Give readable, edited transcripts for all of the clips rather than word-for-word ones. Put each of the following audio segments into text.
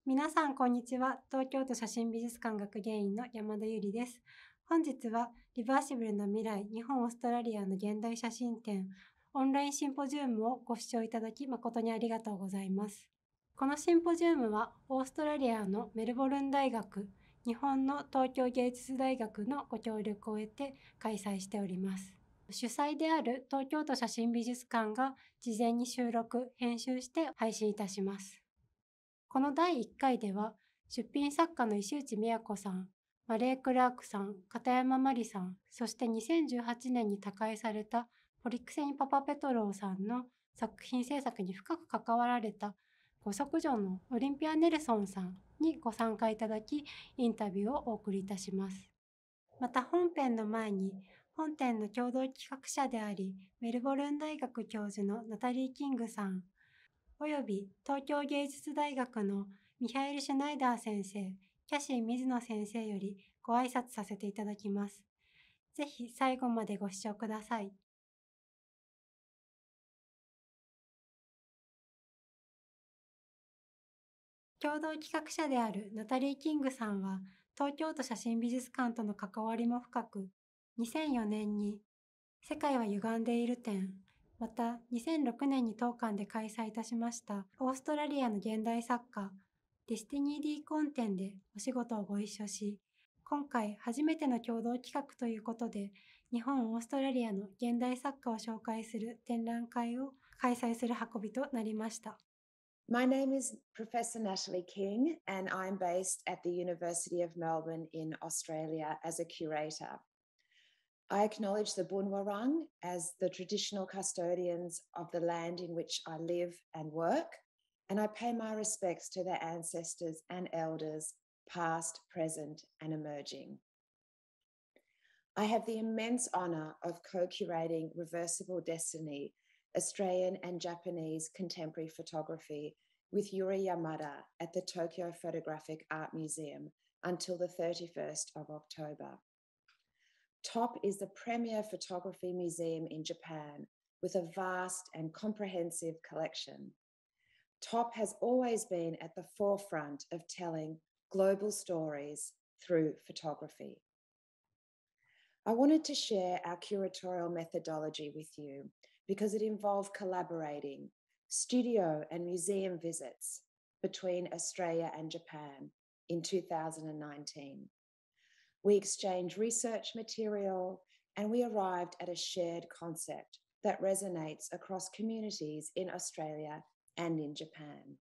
皆さん、こんにちは。東京都写真美術館学芸員の山田ゆりです。本日は、リバーシブルな未来、日本オーストラリアの現代写真展、オンラインシンポジウムをご視聴いただき誠にありがとうございます。このシンポジウムは、オーストラリアのメルボルン大学、日本の東京芸術大学のご協力を得て開催しております。主催である東京都写真美術館が事前に収録、編集して配信いたします。この第1回では、出品作家の石内美也子さん、マレー・クラークさん、片山真理さん、そして2018年に他界されたポリクセニ・パパペトローさんの作品制作に深く関わられたご息女のオリンピア・ネルソンさんにご参加いただき、インタビューをお送りいたします。また本編の前に、本展の共同企画者であり、メルボルン大学教授のナタリー・キングさん、および東京芸術大学のミハエル・シュナイダー先生、キャシー水野先生よりご挨拶させていただきます。ぜひ最後までご視聴ください。共同企画者であるナタリー・キングさんは、東京都写真美術館との関わりも深く、2004年に世界は歪んでいる展、また2006年に当館で開催いたしましたオーストラリアの現代作家ディスティニー・ディーコン展でお仕事をご一緒し、今回初めての共同企画ということで、日本、オーストラリアの現代作家を紹介する展覧会を開催する運びとなりました。 My name is Professor Natalie King, and I'm based at the University of Melbourne in Australia as a curator. I acknowledge the Bunwurrung as the traditional custodians of the land in which I live and work, and I pay my respects to their ancestors and elders, past, present, and emerging. I have the immense honour of co-curating Reversible Destiny, Australian and Japanese contemporary photography with Yuri Yamada at the Tokyo Photographic Art Museum until the 31st of October. TOP is the premier photography museum in Japan with a vast and comprehensive collection. TOP has always been at the forefront of telling global stories through photography. I wanted to share our curatorial methodology with you because it involved collaborating studio and museum visits between Australia and Japan in 2019. We exchanged research material and we arrived at a shared concept that resonates across communities in Australia and in Japan.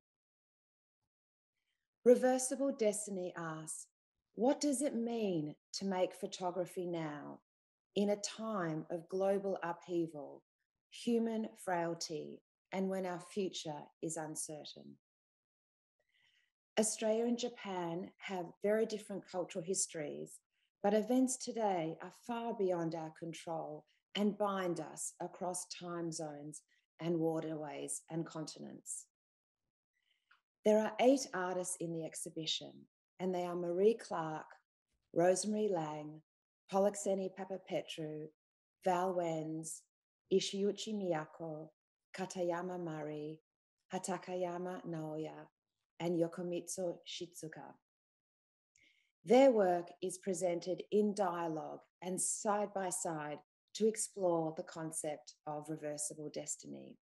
Reversible Destiny asks, what does it mean to make photography now in a time of global upheaval, human frailty, and when our future is uncertain? Australia and Japan have very different cultural histories, but events today are far beyond our control and bind us across time zones and waterways and continents. There are 8 artists in the exhibition, and they are Marie Clark, Rosemary Lang, Polixeni Papapetru, Val Wenz, Ishiuchi Miyako, Katayama Mari, Hatakayama Naoya, and Yokomitsu Shizuka. Their work is presented in dialogue and side by side to explore the concept of reversible destiny.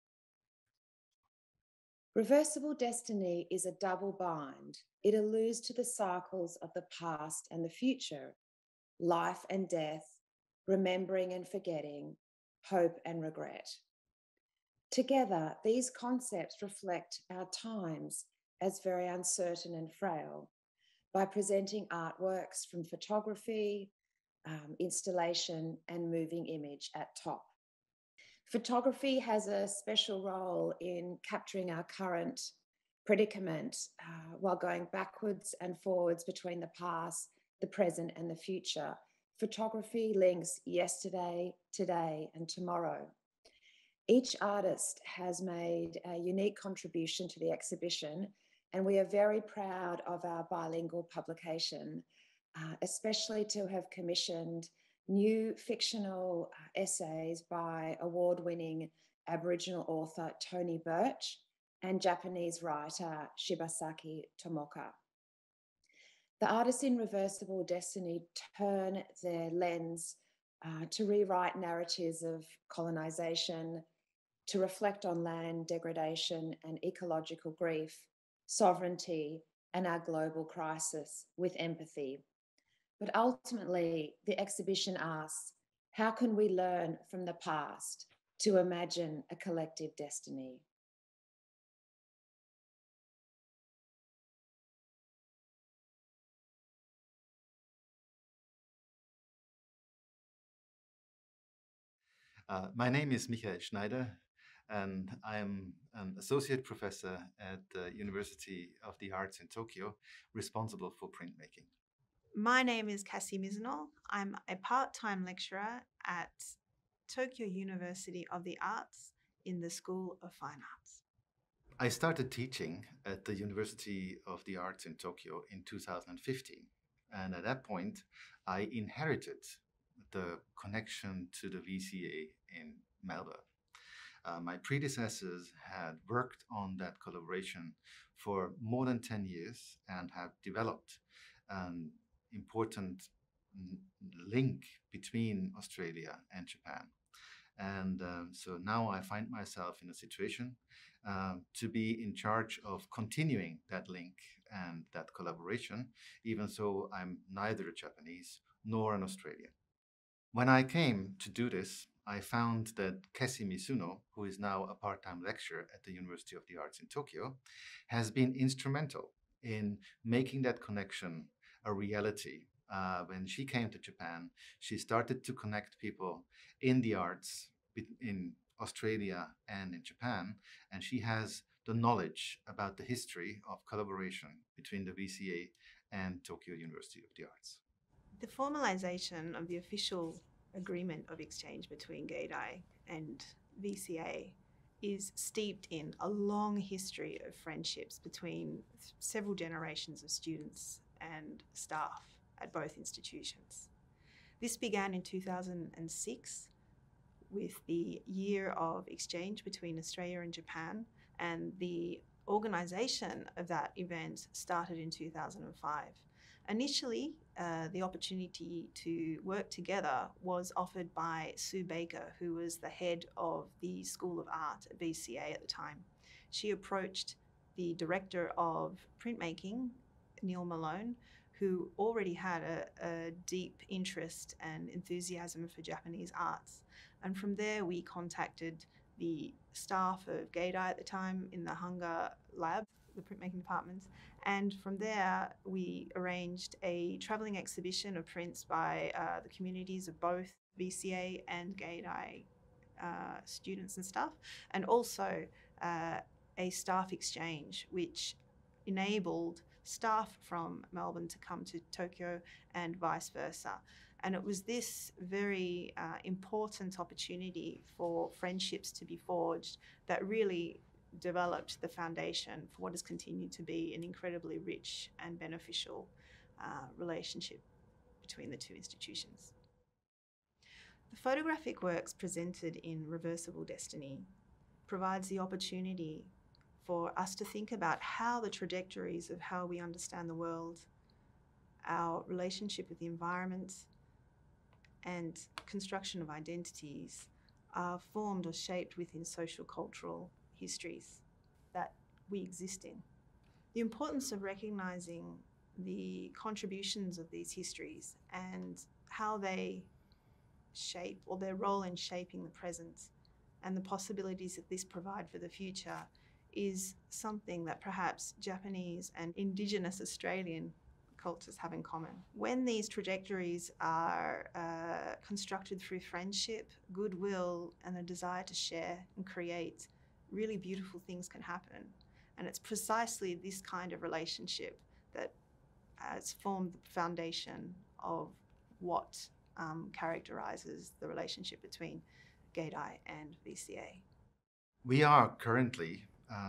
Reversible destiny is a double bind. It alludes to the cycles of the past and the future, life and death, remembering and forgetting, hope and regret. Together, these concepts reflect our times as very uncertain and frail by presenting artworks from photography, installation, and moving image at TOP. Photography has a special role in capturing our current predicament while going backwards and forwards between the past, the present, and the future. Photography links yesterday, today, and tomorrow. Each artist has made a unique contribution to the exhibition, and we are very proud of our bilingual publication, especially to have commissioned new fictional essays by award-winning Aboriginal author Tony Birch and Japanese writer Shibasaki Tomoka. The artists in Reversible Destiny turn their lens to rewrite narratives of colonization, to reflect on land degradation and ecological grief, sovereignty, and our global crisis with empathy. But ultimately, the exhibition asks, how can we learn from the past to imagine a collective destiny? My name is Michael Schneider, and I am an associate professor at the University of the Arts in Tokyo, responsible for printmaking. My name is Cassie Miznol. I'm a part-time lecturer at Tokyo University of the Arts in the School of Fine Arts. I started teaching at the University of the Arts in Tokyo in 2015, and at that point, I inherited the connection to the VCA in Melbourne. My predecessors had worked on that collaboration for more than 10 years and have developed an important link between Australia and Japan. And so now I find myself in a situation to be in charge of continuing that link and that collaboration, even though I'm neither a Japanese nor an Australian. When I came to do this, I found that Kessi Mizuno, who is now a part-time lecturer at the University of the Arts in Tokyo, has been instrumental in making that connection a reality. When she came to Japan, she started to connect people in the arts in Australia and in Japan, and she has the knowledge about the history of collaboration between the VCA and Tokyo University of the Arts. The formalization of the official agreement of exchange between Gaidai and VCA is steeped in a long history of friendships between several generations of students and staff at both institutions. This began in 2006 with the year of exchange between Australia and Japan, and the organisation of that event started in 2005. Initially, the opportunity to work together was offered by Sue Baker, who was the head of the School of Art at VCA at the time. She approached the director of printmaking, Neil Malone, who already had a deep interest and enthusiasm for Japanese arts. And from there, we contacted the staff of Gaidai at the time in the Hunger Lab, the printmaking departments. And from there, we arranged a travelling exhibition of prints by the communities of both VCA and Gaidai students and staff, and also a staff exchange, which enabled staff from Melbourne to come to Tokyo and vice versa. And it was this very important opportunity for friendships to be forged that really developed the foundation for what has continued to be an incredibly rich and beneficial relationship between the two institutions. The photographic works presented in Reversible Destiny provides the opportunity for us to think about how the trajectories of how we understand the world, our relationship with the environment, and construction of identities are formed or shaped within social cultural histories that we exist in. The importance of recognising the contributions of these histories and how they shape, or their role in shaping the present, and the possibilities that this provide for the future is something that perhaps Japanese and Indigenous Australian cultures have in common. When these trajectories are constructed through friendship, goodwill, and a desire to share and create, really beautiful things can happen. And it's precisely this kind of relationship that has formed the foundation of what characterises the relationship between Gaidai and VCA. We are currently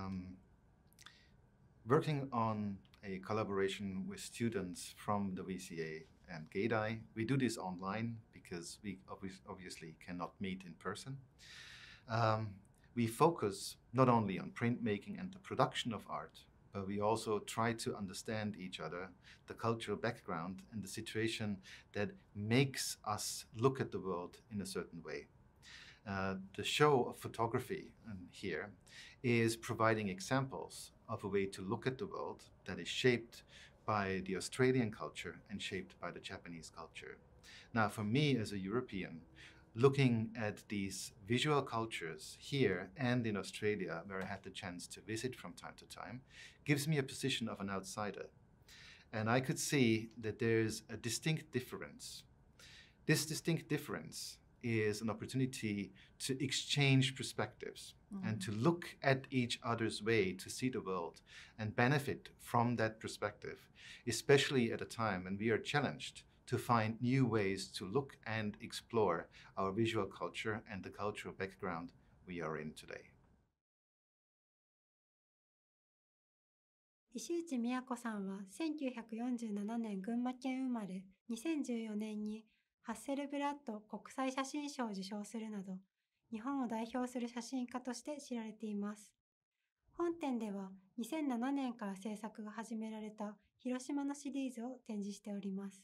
working on a collaboration with students from the VCA and Gaidai. We do this online because we obviously cannot meet in person. we focus not only on printmaking and the production of art, but we also try to understand each other, the cultural background, and the situation that makes us look at the world in a certain way. The show of photography here is providing examples of a way to look at the world that is shaped by the Australian culture and shaped by the Japanese culture. Now, for me as a European, looking at these visual cultures here and in Australia, where I had the chance to visit from time to time, gives me a position of an outsider. And I could see that there's a distinct difference. This distinct difference is an opportunity to exchange perspectives and to look at each other's way to see the world and benefit from that perspective, especially at a time when we are challenged to find new ways to look and explore our visual culture and the cultural background we are in today. 石内美子さんは1947年群馬県生まれ、2014年にハッセルブラッド国際写真賞を受賞するなど、日本を代表する写真家として知られています。本展では2007年から制作が始められた広島のシリーズを展示しております。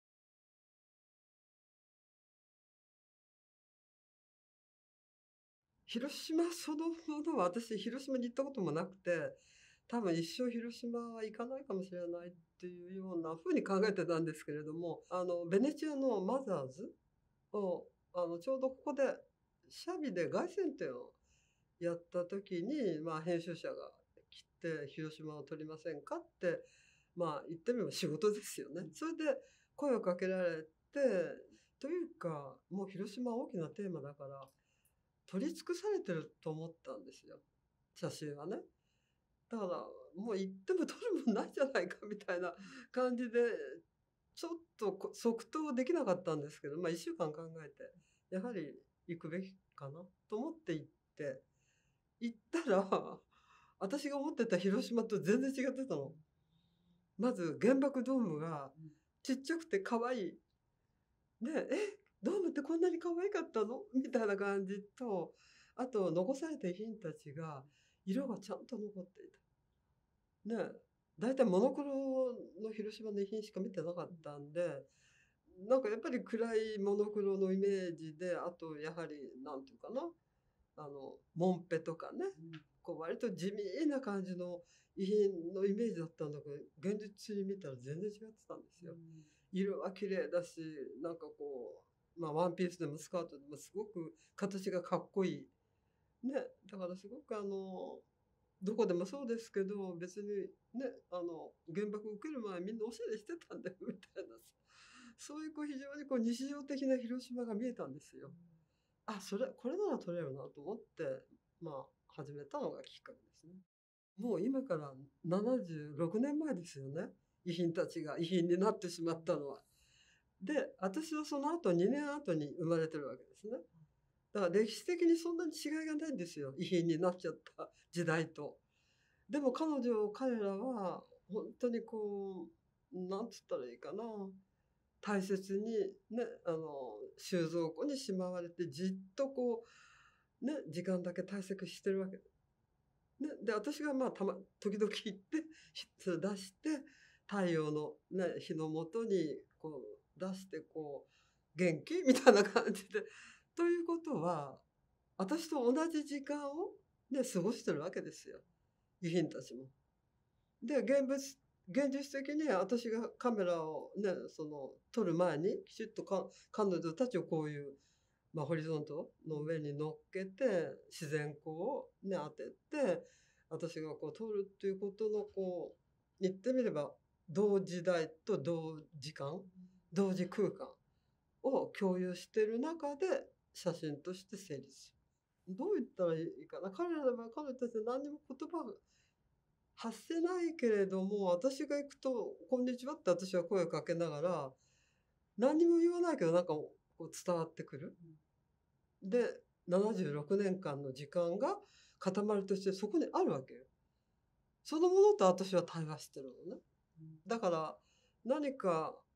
広島そのものは私広島に行ったこともなくて、多分一生広島は行かないかもしれないっていうようなふうに考えてたんですけれども、ベネチアのマザーズをちょうどここでシャビで凱旋展をやった時に、編集者が来て広島を撮りませんかって、言ってみれば仕事ですよね。それで声をかけられて、というかもう広島は大きなテーマだから取り尽くされてると思ったんですよ、写真はね。だからもう行っても撮るもんないじゃないかみたいな感じでちょっと即答できなかったんですけど、1週間考えてやはり行くべきかなと思って行ったら私が思ってた広島と全然違ってたの。まず原爆ドームがちっちゃくて可愛いで、ドームってこんなに可愛かったのみたいな感じと、あと残された遺品たちが色がちゃんと残っていた。ね、だいたいモノクロの広島の遺品しか見てなかったんで、なんかやっぱり暗いモノクロのイメージで、あとやはりなんていうかな、モンペとかね、こう割と地味な感じの遺品のイメージだったんだけど、現実に見たら全然違ってたんですよ。色は綺麗だし、なんかこう、ワンピースでもスカートでもすごく形がかっこいい。ね、だからすごくどこでもそうですけど、別にね、原爆を受ける前みんなおしゃれしてたんだよみたいな、そういう非常に日常的な広島が見えたんですよ。これなら撮れるなと思って、始めたのがきっかけですね。もう今から76年前ですよね。遺品たちが遺品になってしまったのは。で、私はその後2年後に生まれてるわけですね。だから歴史的にそんなに違いがないんですよ、遺品になっちゃった時代と。でも彼らは本当になんつったらいいかな、大切にね、収蔵庫にしまわれてじっと時間だけ堆積してるわけで。で私が時々行って出して太陽の、日の下に出して元気みたいな感じで。ということは私と同じ時間を、過ごしてるわけですよ、遺品たちも。で現実的に私がカメラを撮る前にきちっと彼女たちをこういう、ホリゾントの上に乗っけて自然光を、当てて私が撮るっていうことの言ってみれば同時代と同時間、同時空間を共有している中で写真として成立する。どう言ったらいいかな。彼女たちは何にも言葉が発せないけれども、私が行くと「こんにちは」って私は声をかけながら、何にも言わないけどなんか伝わってくる。で76年間の時間が塊としてそこにあるわけよ。そのものと私は対話してるのね。だから何か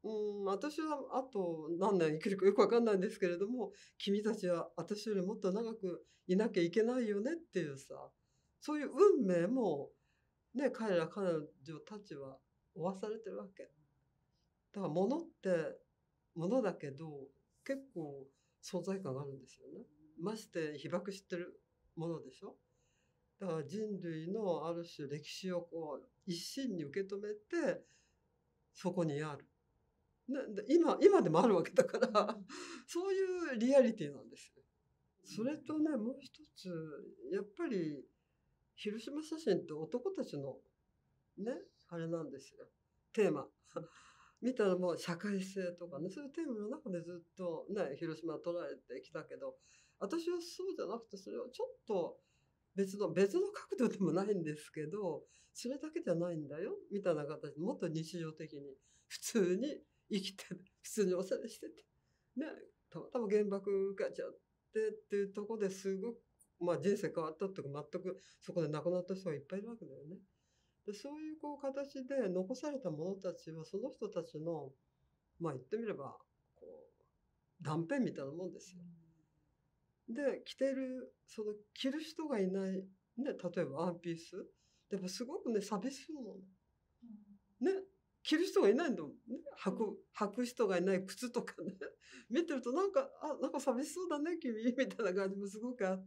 私はあと何年生きるかよくわかんないんですけれども、君たちは私よりもっと長くいなきゃいけないよねっていうさ、そういう運命もね、彼女たちは負わされてるわけ。だから物って物だけど結構存在感があるんですよね。まして被爆してるものでしょ。だから人類のある種歴史をこう一身に受け止めてそこにある。で今でもあるわけだからそういうリアリティなんですよ。それとね、もう一つやっぱり広島写真って男たちのねあれなんですよ、テーマ見たらもう社会性とかね、そういうテーマの中でずっとね広島捉えてきたけど、私はそうじゃなくて、それをちょっと別の角度でもないんですけど、それだけじゃないんだよみたいな形でもっと日常的に普通に生きて普通におしゃれしててね、たまたま原爆受けちゃってっていうところですごく、まあ、人生変わったっていうか、全くそこで亡くなった人がいっぱいいるわけだよね。でそういうこう形で残された者たちはその人たちの、まあ言ってみればこう断片みたいなもんですよ。で着てるその着る人がいない、ね、例えばワンピースでもすごくね寂しそうなの、ね、着る人がいないんだもん、ね、履く人がいない靴とかね見てるとなんか寂しそうだね君みたいな感じもすごくあって、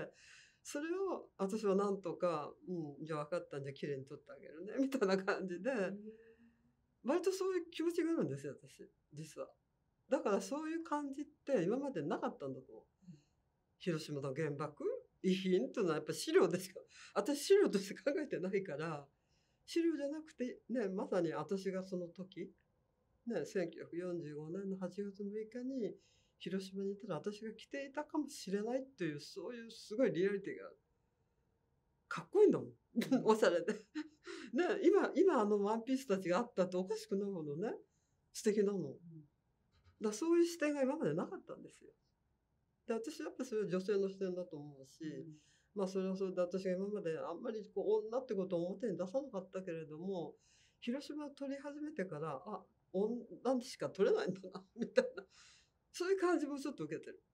それを私はなんとか、じゃあ分かったんじゃ綺麗に撮ってあげるねみたいな感じで、割とそういう気持ちがあるんですよ私実は。だからそういう感じって今までなかったんだと思う。広島の原爆遺品というのはやっぱ資料でしか私資料として考えてないから、資料じゃなくてね、まさに私がその時ね、1945年の8月6日に広島にいたら私が着ていたかもしれないっていう、そういうすごいリアリティがある。かっこいいんだもんおしゃれでね、今ワンピースたちがあったっておかしくないものね、素敵なの。だそういう視点が今までなかったんですよ。で私やっぱそれは女性の視点だと思うし、まあそれはそれで私が今まであんまりこう女ってことを表に出さなかったけれども、広島を撮り始めてから女しか撮れないんだなみたいな、そういう感じもちょっと受けてる。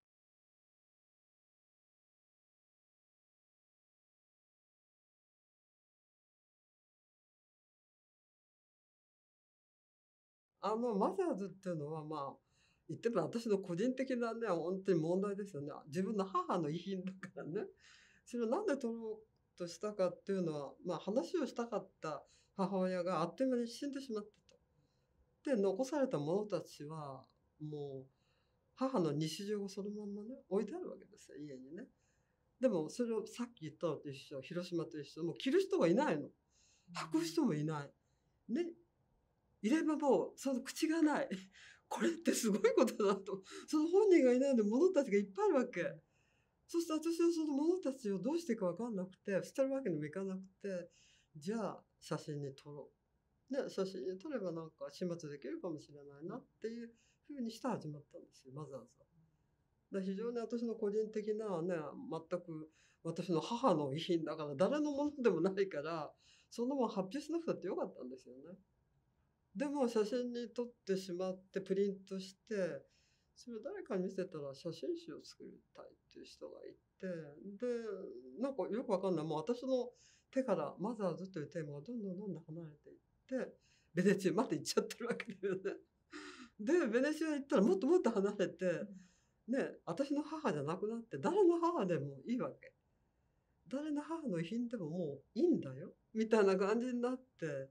マザーズっていうのは、まあ言ってみれば私の個人的なね本当に問題ですよね。自分の母の遺品だからね。それをなんで撮ろうとしたかっていうのは、まあ話をしたかった母親があっという間に死んでしまったと。で残された者たちはもう母の日常がそのまんまね置いてあるわけですよ家にね。でもそれをさっき言ったのと一緒、広島と一緒、もう着る人がいないの、履く人もいないね、いればもうその口がないこれってすごいことだと。その本人がいないので物たちがいっぱいあるわけ。そして私はその物たちをどうしていいか分かんなくて捨てるわけにもいかなくて、じゃあ写真に撮ろう、ね、写真に撮ればなんか始末できるかもしれないなっていうふうにして始まったんですよ、マザーズは。非常に私の個人的なね、全く私の母の遺品だから誰のものでもないから、そんなもん発表しなくたってよかったんですよね。でも写真に撮ってしまってプリントして、それを誰かに見せたら写真集を作りたいっていう人がいて、でなんかよくわかんない、もう私の手からマザーズというテーマがどんどん離れていって、ベネチアまで行っちゃってるわけだよね。でベネチア行ったらもっともっと離れて、ね、私の母じゃなくなって誰の母でもいいわけ。誰の母の遺品でももういいんだよみたいな感じになって、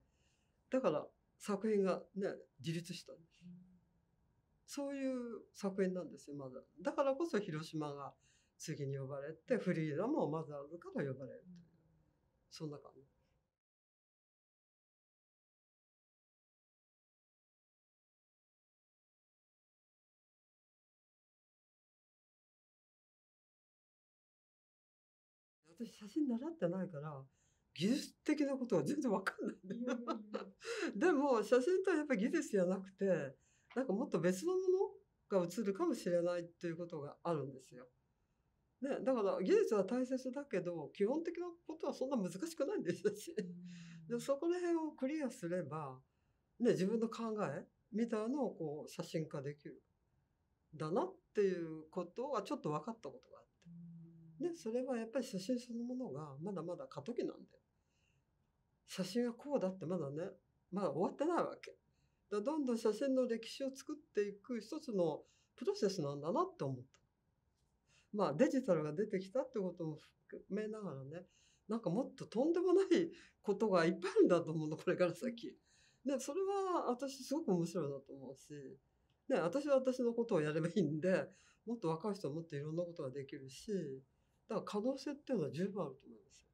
だから作品がね自立したんです。そういう作品なんですよまだ。だからこそ広島が次に呼ばれて、フリーダもマザーズから呼ばれるという、そんな感じ。私写真習ってないから技術的なことは全然わかんないんだよでも写真とはやっぱり技術じゃなくて、なんかもっと別のものが映るかもしれないっていうことがあるんですよ。ね、だから技術は大切だけど基本的なことはそんな難しくないんですし、でそこら辺をクリアすれば、ね、自分の考えみたいなのをこう写真化できるだなっていうことがちょっと分かったことがあって、でそれはやっぱり写真そのものがまだまだ過渡期なんで、写真はこうだってまだねまだ終わってないわけだ。どんどん写真の歴史を作っていく一つのプロセスなんだなって思った。まあデジタルが出てきたってことも含めながらね、なんかもっととんでもないことがいっぱいあるんだと思うの、これから先。でそれは私すごく面白いなと思うし、ね、私は私のことをやればいいんで、もっと若い人はもっといろんなことができるし、だから可能性っていうのは十分あると思いますよ。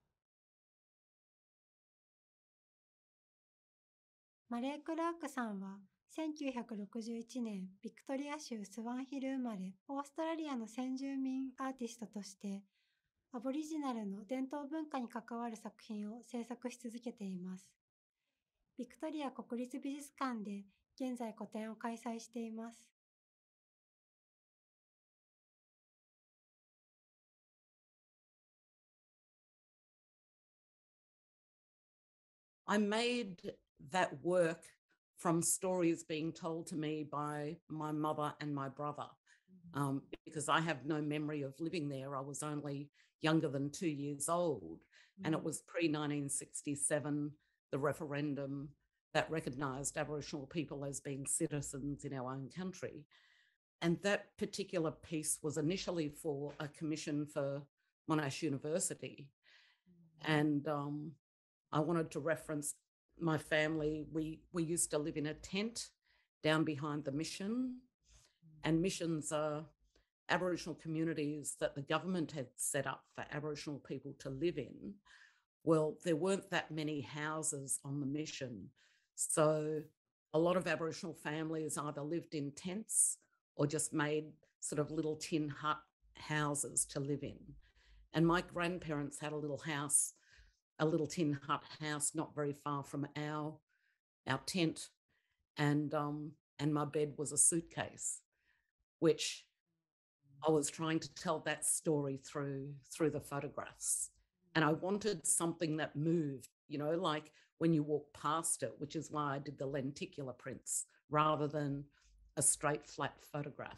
マレー・クラークさんは1961年ビクトリア州スワンヒル生まれ、オーストラリアの先住民アーティストとしてアボリジナルの伝統文化に関わる作品を制作し続けています。ビクトリア国立美術館で現在個展を開催しています。 I made that work from stories being told to me by my mother and my brother, because I have no memory of living there. I was only younger than 2 years old, and it was pre-1967, the referendum that recognised Aboriginal people as being citizens in our own country. And that particular piece was initially for a commission for Monash University. And I wanted to reference my family. We used to live in a tent down behind the mission, and missions are Aboriginal communities that the government had set up for Aboriginal people to live in. Well, there weren't that many houses on the mission, so a lot of Aboriginal families either lived in tents or just made sort of little tin hut houses to live in. And my grandparents had a little house, a little tin hut house not very far from our tent, and my bed was a suitcase, which I was trying to tell that story through the photographs. And I wanted something that moved, you know, like when you walk past it, which is why I did the lenticular prints rather than a straight flat photograph.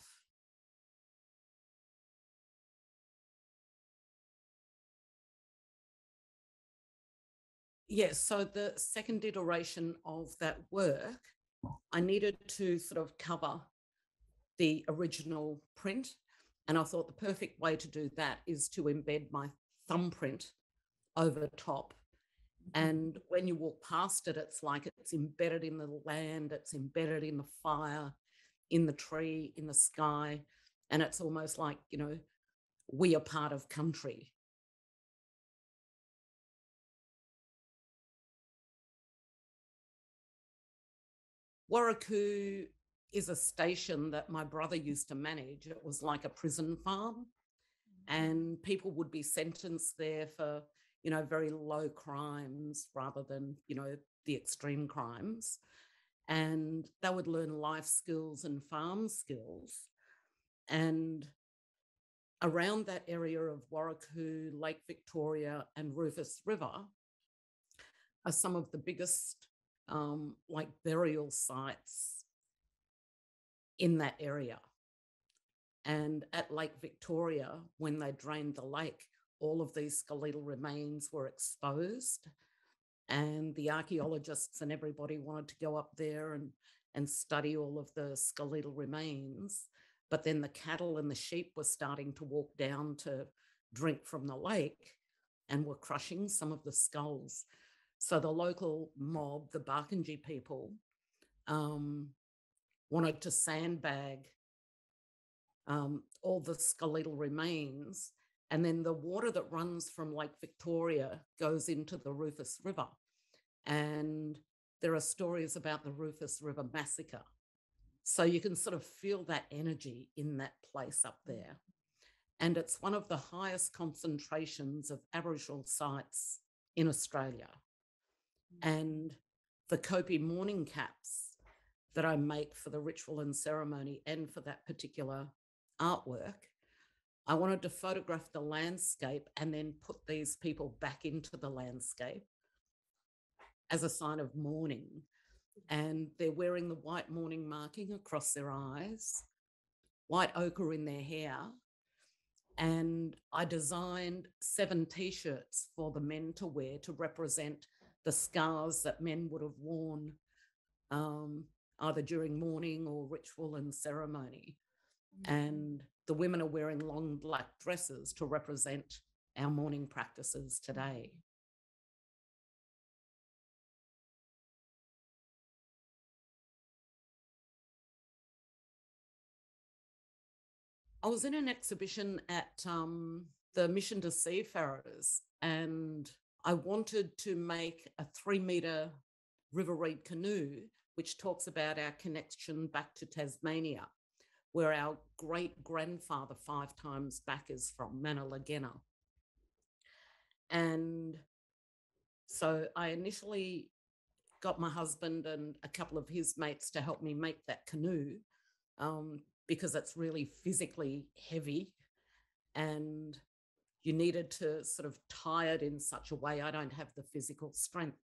Yes, so the second iteration of that work, I needed to sort of cover the original print, and I thought the perfect way to do that is to embed my thumbprint over top. And when you walk past it, it's like it's embedded in the land, it's embedded in the fire, in the tree, in the sky, and it's almost like, you know, we are part of country. Warraku is a station that my brother used to manage. It was like a prison farm, and people would be sentenced there for, you know, very low crimes rather than, you know, the extreme crimes. And they would learn life skills and farm skills. And around that area of Warraku, Lake Victoria, and Rufus River are some of the biggest like burial sites in that area. And at Lake Victoria, when they drained the lake, all of these skeletal remains were exposed, and the archaeologists and everybody wanted to go up there and study all of the skeletal remains. But then the cattle and the sheep were starting to walk down to drink from the lake and were crushing some of the skulls. So the local mob, the Barkindji people, wanted to sandbag all the skeletal remains, and then the water that runs from Lake Victoria goes into the Rufus River. And there are stories about the Rufus River massacre. So you can sort of feel that energy in that place up there. And it's one of the highest concentrations of Aboriginal sites in Australia. And the Kopi mourning caps that I make for the ritual and ceremony and for that particular artwork, I wanted to photograph the landscape and then put these people back into the landscape as a sign of mourning. and they're wearing the white mourning marking across their eyes, white ochre in their hair. And I designed 7 T-shirts for the men to wear to represent the scars that men would have worn either during mourning or ritual and ceremony. And the women are wearing long black dresses to represent our mourning practices today. I was in an exhibition at the Mission to Seafarers, and I wanted to make a 3-metre river reed canoe, which talks about our connection back to Tasmania, where our great-grandfather 5 times back is from, Manalagena. And so I initially got my husband and a couple of his mates to help me make that canoe, because it's really physically heavy and you needed to sort of tie it in such a way. I don't have the physical strength.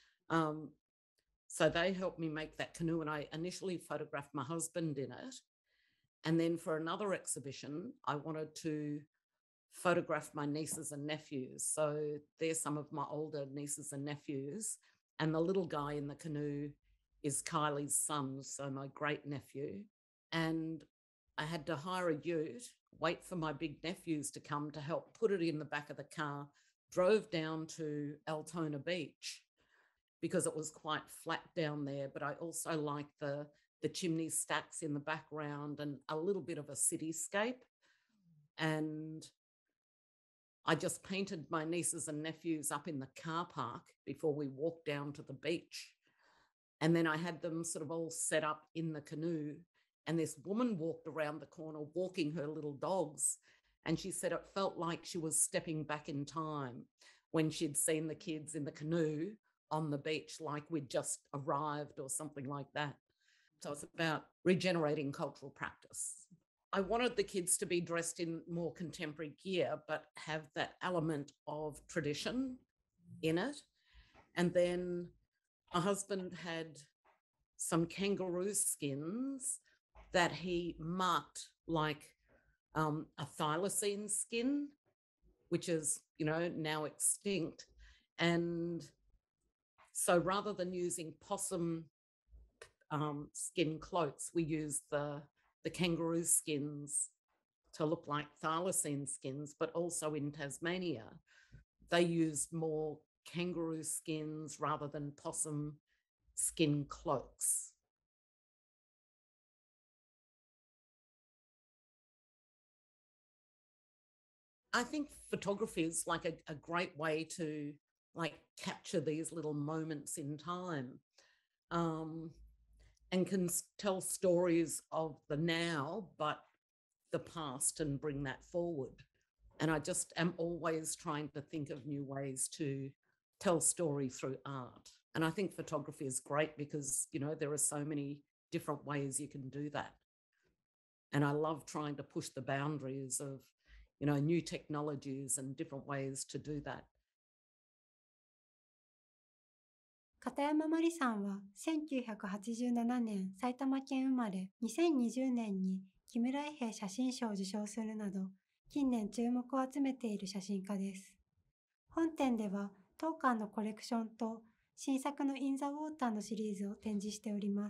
So they helped me make that canoe, and I initially photographed my husband in it. And then for another exhibition, I wanted to photograph my nieces and nephews. So there's some of my older nieces and nephews, and the little guy in the canoe is Kylie's son, so my great nephew. And I had to hire a ute, wait for my big nephews to come to help put it in the back of the car, drove down to Altona Beach because it was quite flat down there, but I also liked the chimney stacks in the background and a little bit of a cityscape. And I just painted my nieces and nephews up in the car park before we walked down to the beach. And then I had them sort of all set up in the canoe. And this woman walked around the corner walking her little dogs. And she said it felt like she was stepping back in time when she'd seen the kids in the canoe on the beach, like we'd just arrived or something like that. So it's about regenerating cultural practice. I wanted the kids to be dressed in more contemporary gear, but have that element of tradition in it. And then my husband had some kangaroo skins that he marked like a thylacine skin, which is, now extinct. And so rather than using possum skin cloaks, we used the kangaroo skins to look like thylacine skins, but also in Tasmania, they used more kangaroo skins rather than possum skin cloaks. I think photography is like a great way to capture these little moments in time, and can tell stories of the now, but the past, and bring that forward. And I just am always trying to think of new ways to tell story through art. And I think photography is great because, there are so many different ways you can do that. And I love trying to push the boundaries of, new technologies and different ways to do that. 片山まりさんは1987年埼玉県生まれ、2020年に木村伊兵衛写真賞を受賞するなど、近年注目を集めている写真家です。本展では当館のコレクションと新作のインザウォーターのシリーズを展示しております。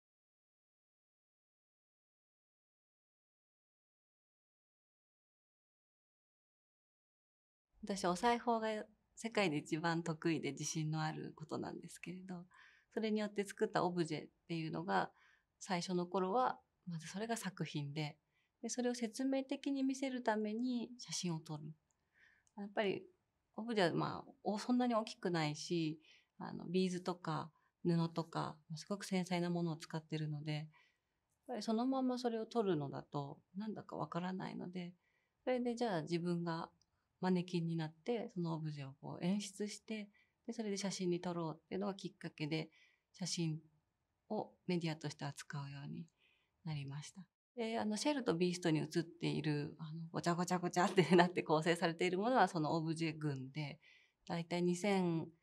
私お裁縫が世界で一番得意で自信のあることなんですけれど、それによって作ったオブジェっていうのが最初の頃はまずそれが作品で、それを説明的に見せるために写真を撮る。やっぱりオブジェはそんなに大きくないし、ビーズとか布とかすごく繊細なものを使ってるので、やっぱりそのままそれを撮るのだとなんだかわからないので、それでじゃあ自分がマネキンになってそのオブジェを演出して、でそれで写真に撮ろうっていうのがきっかけで写真をメディアとして扱うようになりました。でシェルとビーストに写っているごちゃごちゃごちゃってなって構成されているものはそのオブジェ群で、だいたい2005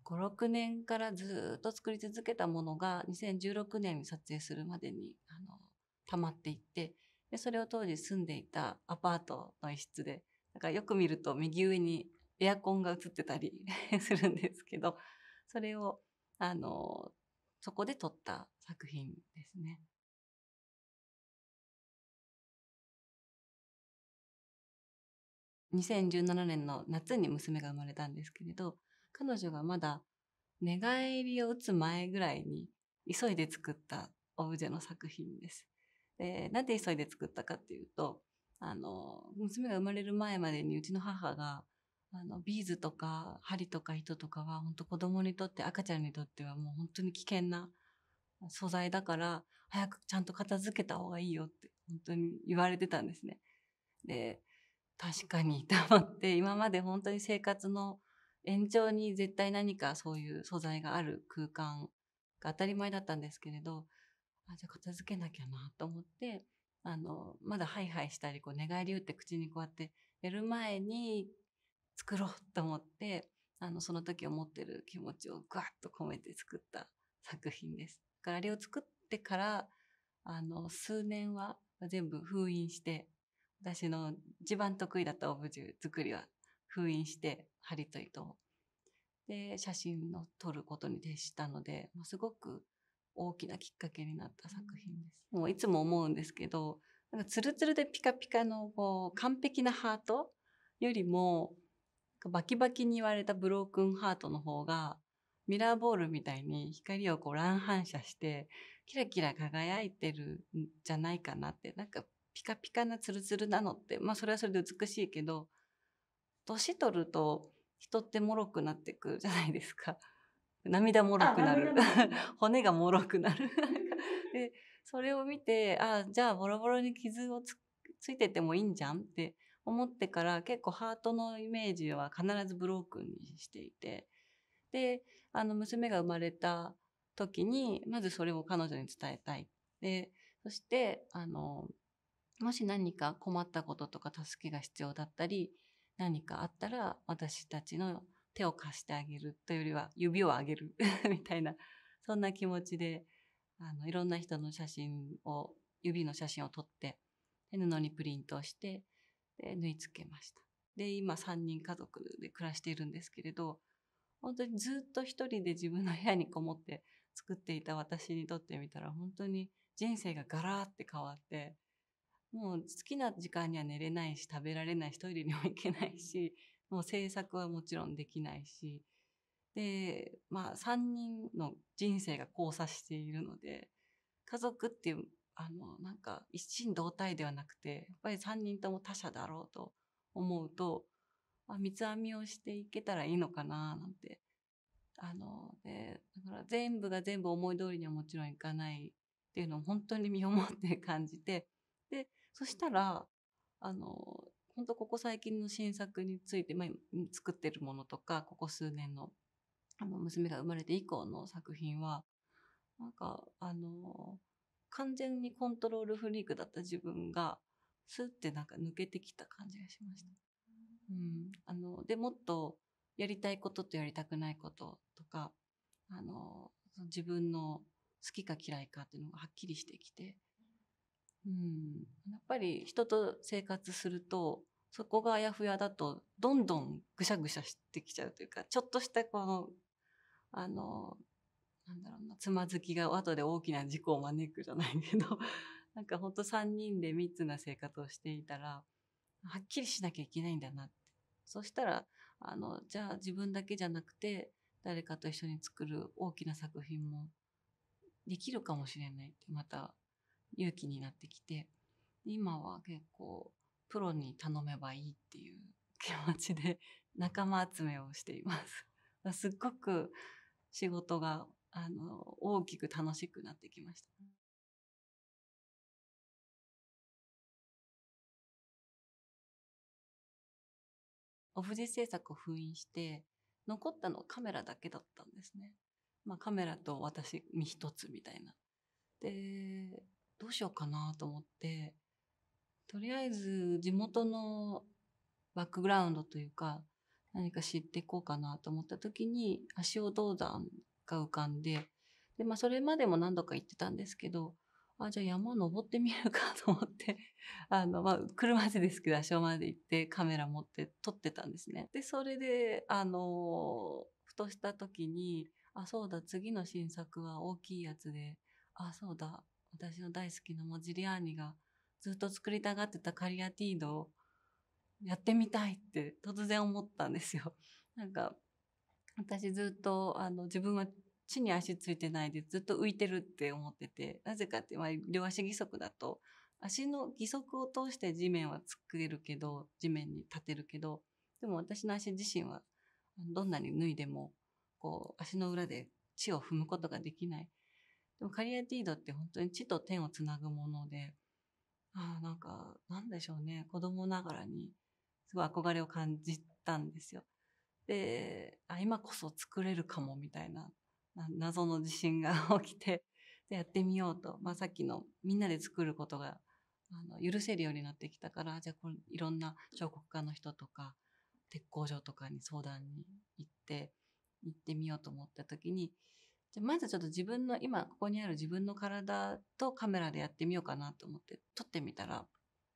5、6年からずっと作り続けたものが2016年に撮影するまでに溜まっていって、でそれを当時住んでいたアパートの一室で、だからよく見ると右上にエアコンが映ってたりするんですけど、それをそこで撮った作品ですね。2017年の夏に娘が生まれたんですけれど、彼女がまだ寝返りを打つ前ぐらいに急いで作ったオブジェの作品です。で、なんで急いで作ったかっていうと、娘が生まれる前までにうちの母がビーズとか針とか糸とかは本当子供にとって赤ちゃんにとってはもう本当に危険な素材だから早くちゃんと片付けた方がいいよって本当に言われてたんですね。で、確かにと思って今まで本当に生活の延長に絶対何かそういう素材がある空間が当たり前だったんですけれど、じゃあ片付けなきゃなと思って、まだハイハイしたりこう寝返り打って口にこうやってやる前に作ろうと思って、その時思ってる気持ちをぐわっと込めて作った作品です。だからあれを作ってから数年は全部封印して、私の一番得意だったオブジェ作りは封印して針と糸をで写真を撮ることに徹したので、すごく大きなきっかけになった作品です。もういつも思うんですけど、なんかツルツルでピカピカのこう完璧なハートよりもバキバキに言われたブロークンハートの方がミラーボールみたいに光をこう乱反射してキラキラ輝いてるんじゃないかなって。なんかピカピカなツルツルなのってそれはそれで美しいけど、年取ると人って脆くなってくじゃないですか。涙もろくなる骨がもろくなるでそれを見て、じゃあボロボロに傷を ついててもいいんじゃんって思ってから、結構ハートのイメージは必ずブロークンにしていて、で娘が生まれた時にまずそれを彼女に伝えたい。でそしてもし何か困ったこととか助けが必要だったり何かあったら私たちの手を貸してあげるというよりは指をあげるみたいな、そんな気持ちでいろんな人の写真を指の写真を撮ってで布にプリントをしてで縫い付けました。で今3人家族で暮らしているんですけれど、本当にずっと一人で自分の部屋にこもって作っていた私にとってみたら本当に人生がガラーって変わって、もう好きな時間には寝れないし食べられないしトイレにも行けないし、もう制作はもちろんできないし、で3人の人生が交差しているので、家族っていうなんか一心同体ではなくてやっぱり3人とも他者だろうと思うと、三つ編みをしていけたらいいのかななんて。でだから全部が全部思い通りにはもちろんいかないっていうのを本当に身をもって感じて、でそしたら本当ここ最近の新作について、作ってるものとかここ数年の娘が生まれて以降の作品はなんか完全にコントロールフリークだった自分がスッてなんか抜けてきた感じがしました。でもっとやりたいこととやりたくないこととか自分の好きか嫌いかっていうのがはっきりしてきて、やっぱり人と生活するとそこがあやふやだとどんどんぐしゃぐしゃしてきちゃうというか、ちょっとしたこのなんだろうな、つまずきが後で大きな事故を招くじゃないけどなんかほんと3人で密な生活をしていたらはっきりしなきゃいけないんだなって。そしたらじゃあ自分だけじゃなくて誰かと一緒に作る大きな作品もできるかもしれないってまた勇気になってきて、今は結構プロに頼めばいいっていう気持ちで仲間集めをしています。すっごく仕事が大きく楽しくなってきました。オブジェ制作を封印して残ったのはカメラだけだったんですね。カメラと私身一つみたいな。でどうしようかなと思って、とりあえず地元のバックグラウンドというか何か知っていこうかなと思った時に、足尾銅山が浮かんで、で、それまでも何度か行ってたんですけど、じゃあ山登ってみるかと思って、車でですけど、足尾まで行ってカメラ持って撮ってたんですね。で、それで、ふとした時に、そうだ、次の新作は大きいやつで、そうだ、私の大好きなモジリアーニがずっと作りたがってたカリアティードをやってみたいって突然思ったんですよ。なんか、私ずっと、自分は地に足ついてないでずっと浮いてるって思ってて、なぜかって、両足義足だと、足の義足を通して地面は作れるけど、地面に立てるけど、でも私の足自身は、どんなに脱いでも、こう、足の裏で地を踏むことができない。でもカリアティードって本当に地と天をつなぐもので、なんか、なんでしょうね、子供ながらに、すごい憧れを感じたんですよ。で、今こそ作れるかもみたいな謎の自信が起きて、でやってみようと、さっきのみんなで作ることが許せるようになってきたから、じゃあこれいろんな彫刻家の人とか鉄工所とかに相談に行ってみようと思った時に、じゃあまずちょっと自分の今ここにある自分の体とカメラでやってみようかなと思って撮ってみたら、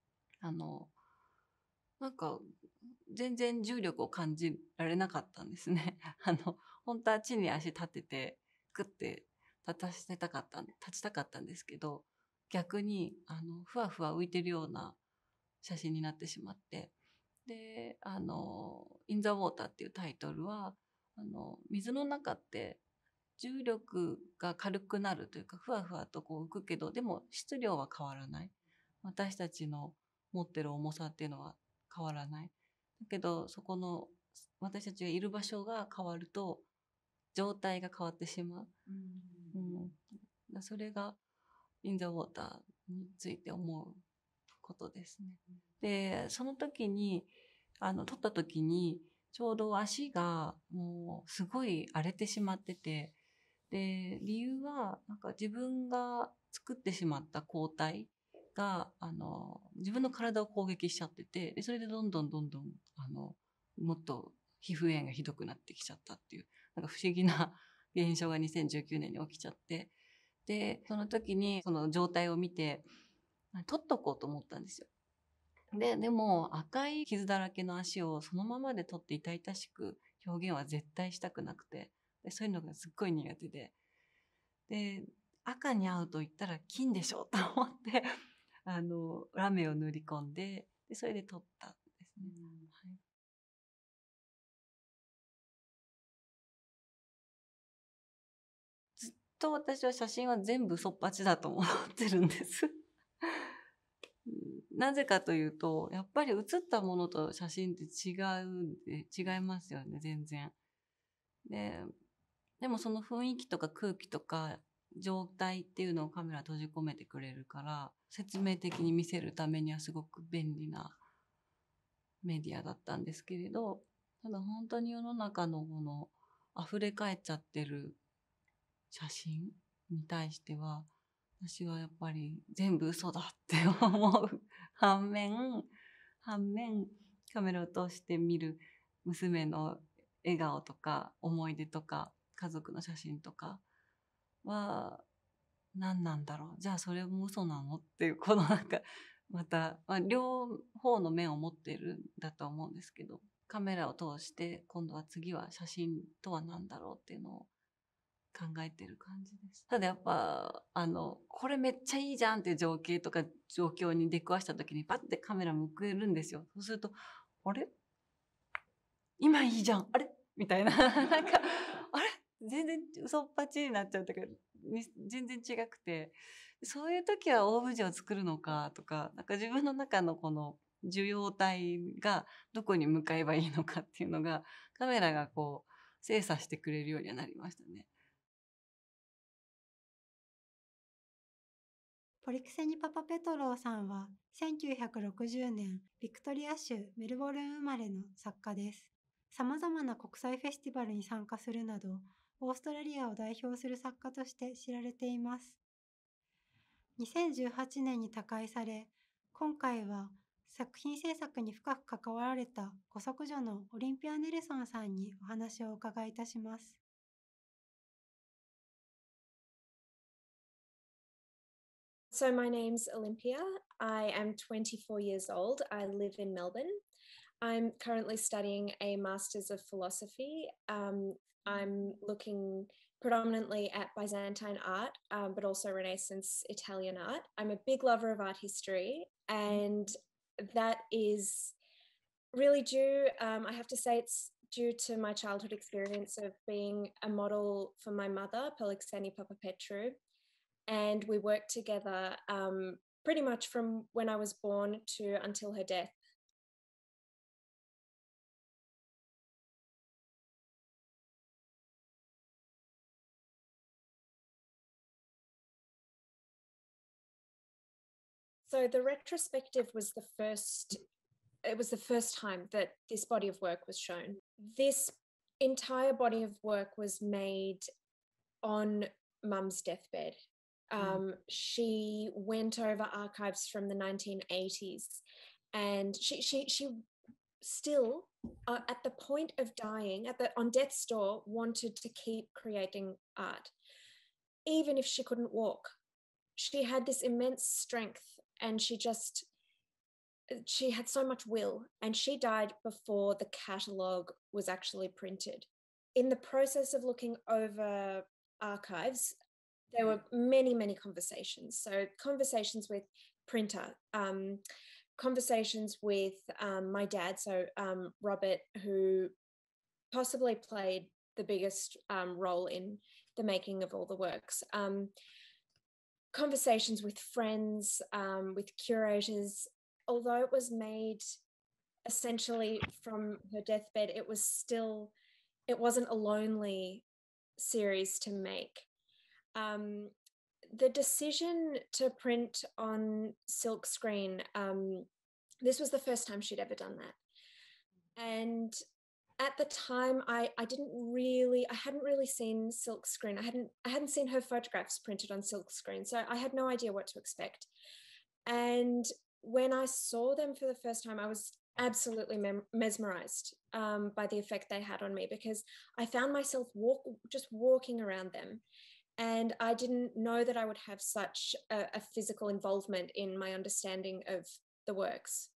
なんか全然重力を感じられなかったんですね。本当は地に足立ててグッて立ちたかったんですけど、逆にふわふわ浮いてるような写真になってしまって、でIn the Water っていうタイトルは水の中って重力が軽くなるというか、ふわふわとこう浮くけど、でも質量は変わらない。私たちの持ってる重さっていうのは変わらない。だけどそこの私たちがいる場所が変わると状態が変わってしまう。それが In the Water について思うことですね。で、その時に撮った時にちょうど足がもうすごい荒れてしまってて、で理由はなんか自分が作ってしまった抗体が自分の体を攻撃しちゃってて、でそれでどんどんもっと皮膚炎がひどくなってきちゃったっていう、なんか不思議な現象が2019年に起きちゃって、でその時にその状態を見て取っとこうと思ったんですよ。でも赤い傷だらけの足をそのままで取って痛々しく表現は絶対したくなくて、でそういうのがすっごい苦手で赤に合うと言ったら金でしょと思ってラメを塗り込んで、それで撮ったんですね。はい、ずっと私は写真は全部そっぱちだと思ってるんですなぜかというと、やっぱり写ったものと写真って違いますよね、全然。でもその雰囲気とか空気とか状態っていうのをカメラ閉じ込めてくれるから、説明的に見せるためにはすごく便利なメディアだったんですけれど、ただ本当に世の中のこの溢れ返っちゃってる写真に対しては、私はやっぱり全部嘘だって思う反面カメラを通して見る娘の笑顔とか思い出とか家族の写真とかは何なんだろう、じゃあそれも嘘なのっていう、このなんかまた、両方の面を持っているんだと思うんですけど、カメラを通して今度は次は写真とは何だろうっていうのを考えてる感じです。ただやっぱこれめっちゃいいじゃんっていう情景とか状況に出くわした時にパッてカメラ向けるんですよ。そうするとあれ今いいじゃんあれみたいななんかあれ全然嘘っぱちになっちゃったけど全然違くて、そういう時はオブジェを作るのかとか、なんか自分の中のこの受容体がどこに向かえばいいのかっていうのがカメラがこう精査してくれるようにはなりましたね。 ポリクセニパパペトローさんは1960年ビクトリア州メルボルン生まれの作家です。様々な国際フェスティバルに参加するなど、オーストラリアを代表する作家として知られています。2018年に他界され、今回は作品制作に深く関わられたご息女のオリンピア・ネルソンさんにお話をお伺いいたします。 So my name's Olympia. I am 24 years old. I live in Melbourne. I'm currently studying a Master's of Philosophy. I'm looking predominantly at Byzantine art, but also Renaissance Italian art. I'm a big lover of art history, and that is really due, I have to say it's due to my childhood experience of being a model for my mother, Polixeni Papapetru. And we worked together pretty much from when I was born to until her death. So the retrospective was the first time that this body of work was shown. This entire body of work was made on Mum's deathbed. She went over archives from the 1980s, and she still, at the point of dying, on death's door, wanted to keep creating art, even if she couldn't walk. She had this immense strength, and she had so much will, and she died before the catalogue was actually printed. In the process of looking over archives, there were many, many conversations. So conversations with printer, conversations with my dad, so Robert, who possibly played the biggest role in the making of all the works. Conversations with friends, with curators. Although it was made essentially from her deathbed, it wasn't a lonely series to make. The decision to print on silkscreen, this was the first time she'd ever done that. And at the time, I hadn't really seen silkscreen. I hadn't seen her photographs printed on silkscreen, so I had no idea what to expect. And when I saw them for the first time, I was absolutely mesmerized by the effect they had on me, because I found myself just walking around them. And I didn't know that I would have such a physical involvement in my understanding of the works.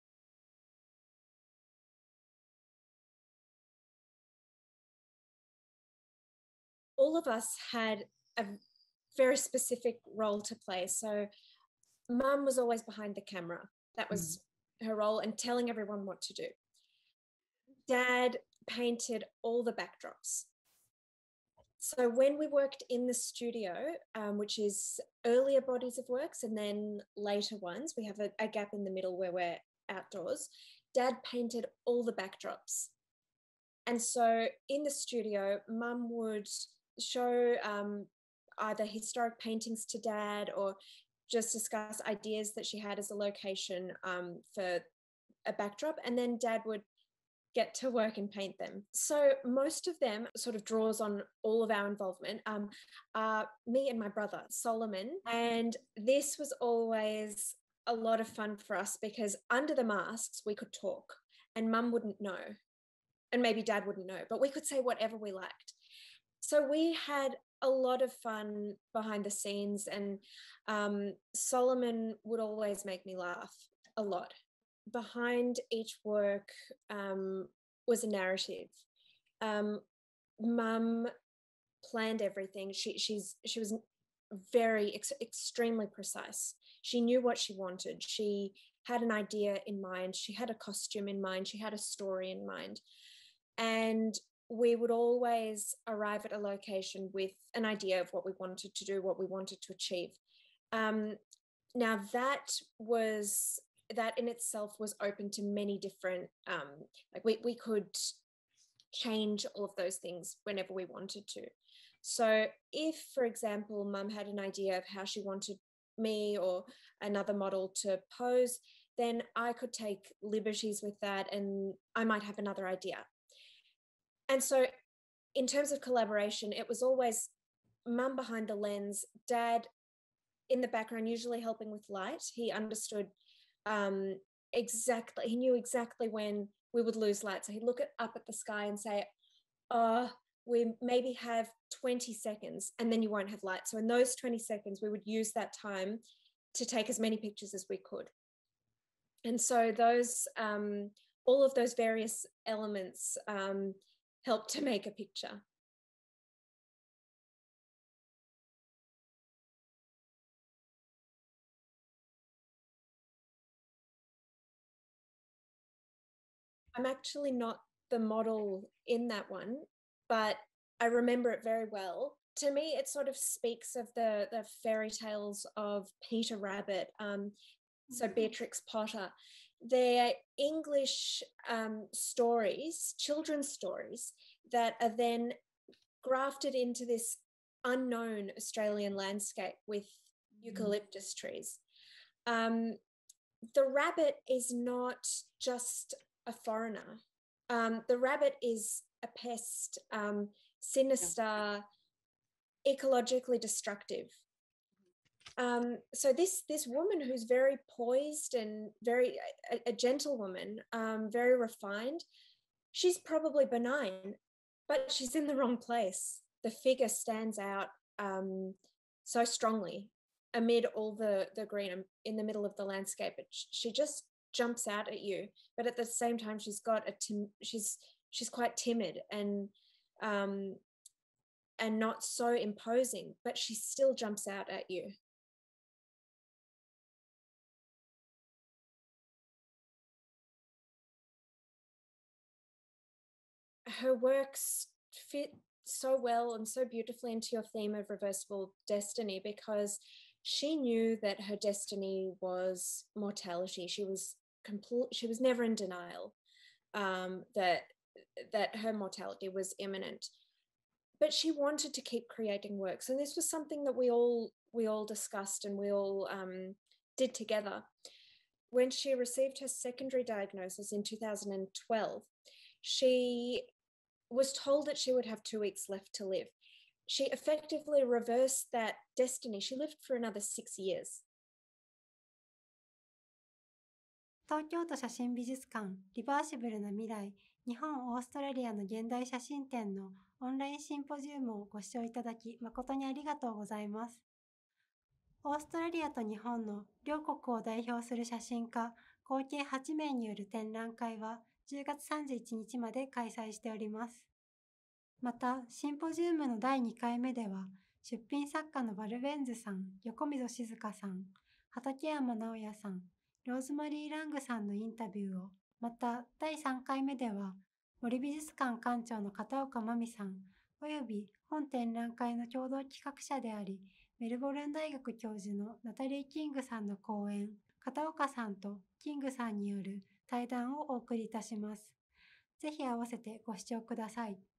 All of us had a very specific role to play. So Mum was always behind the camera. That was her role, and telling everyone what to do. Dad painted all the backdrops. So when we worked in the studio, which is earlier bodies of works and then later ones, we have a gap in the middle where we're outdoors. Dad painted all the backdrops. And so in the studio, Mum would show either historic paintings to Dad, or just discuss ideas that she had as a location for a backdrop, and then Dad would get to work and paint them. So most of them sort of draws on all of our involvement, me and my brother, Solomon. And this was always a lot of fun for us, because under the masks, we could talk and Mum wouldn't know. And maybe Dad wouldn't know, but we could say whatever we liked. So we had a lot of fun behind the scenes, and Solomon would always make me laugh a lot. Behind each work was a narrative. Mum planned everything. She was very extremely precise. She knew what she wanted. She had an idea in mind. She had a costume in mind. She had a story in mind. And we would always arrive at a location with an idea of what we wanted to do, what we wanted to achieve. Now that in itself was open to many different, we could change all of those things whenever we wanted to. So if, for example, Mum had an idea of how she wanted me or another model to pose, then I could take liberties with that, and I might have another idea. And so in terms of collaboration, it was always Mum behind the lens, Dad in the background, usually helping with light. He understood exactly, he knew exactly when we would lose light. So he'd look up at the sky and say, we maybe have 20 seconds and then you won't have light. So in those 20 seconds, we would use that time to take as many pictures as we could. And so those, all of those various elements helped to make a picture. I'm actually not the model in that one, but I remember it very well. To me, it sort of speaks of the fairy tales of Peter Rabbit, so Beatrix Potter. They're English stories, children's stories, that are then grafted into this unknown Australian landscape with eucalyptus trees. The rabbit is not just a foreigner. The rabbit is a pest, sinister, ecologically destructive. So this woman who's very poised and a gentle woman, very refined, she's probably benign, but she's in the wrong place. The figure stands out so strongly amid all the green in the middle of the landscape. She just jumps out at you, but at the same time she's got she's quite timid and not so imposing, but she still jumps out at you. Her works fit so well and so beautifully into your theme of reversible destiny, because she knew that her destiny was mortality. She was never in denial that her mortality was imminent, but she wanted to keep creating works, and this was something that we all discussed and we all did together. When she received her secondary diagnosis in 2012, she was told that she would have 2 weeks left to live. She effectively reversed that destiny. She lived for another 6 years. 東京都写真美術館リバーシブルな未来日本・オーストラリアの現代写真展のオンラインシンポジウムをご視聴いただき誠にありがとうございます。オーストラリアと日本の両国を代表する写真家合計8名による展覧会は10月31日まで開催しております。また、シンポジウムの第2回目では、出品作家のバルベンズさん、横溝静香さん、畠山直也さん、ローズマリー・ラングさんのインタビューを、また第3回目では、森美術館館長の片岡真美さん、および本展覧会の共同企画者であり、メルボルン大学教授のナタリー・キングさんの講演、片岡さんとキングさんによる対談をお送りいたします。ぜひ合わせてご視聴ください。